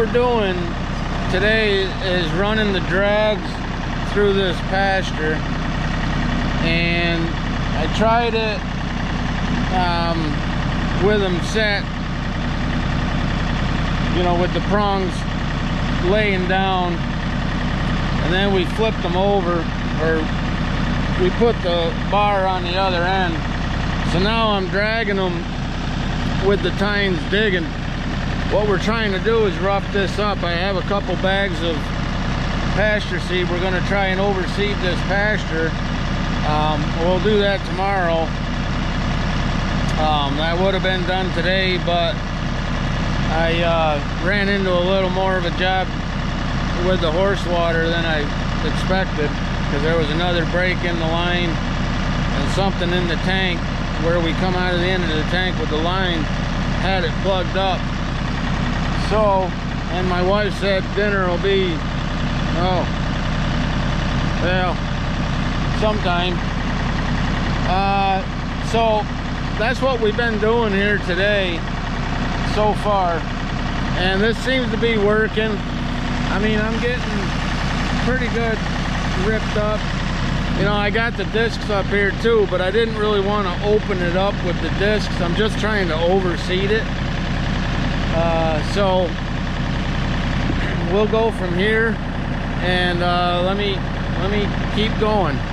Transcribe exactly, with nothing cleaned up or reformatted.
we're doing today is running the drags through this pasture, and I tried it um, with them set, you know, with the prongs laying down, and then we flipped them over, or we put the bar on the other end. So now I'm dragging them with the tines digging. What we're trying to do is rough this up. I have a couple bags of pasture seed. We're going to try and overseed this pasture. Um, we'll do that tomorrow. Um, that would have been done today, but I uh, ran into a little more of a job with the horse water than I expected, because there was another break in the line and something in the tank where we come out of the end of the tank with the line had it plugged up. So, and my wife said dinner will be, oh, well, sometime. Uh, so that's what we've been doing here today so far, and this seems to be working. I mean, I'm getting pretty good ripped up. You know, I got the discs up here too, but I didn't really want to open it up with the discs. I'm just trying to overseed it. Uh, so we'll go from here, and uh, let me let me keep going.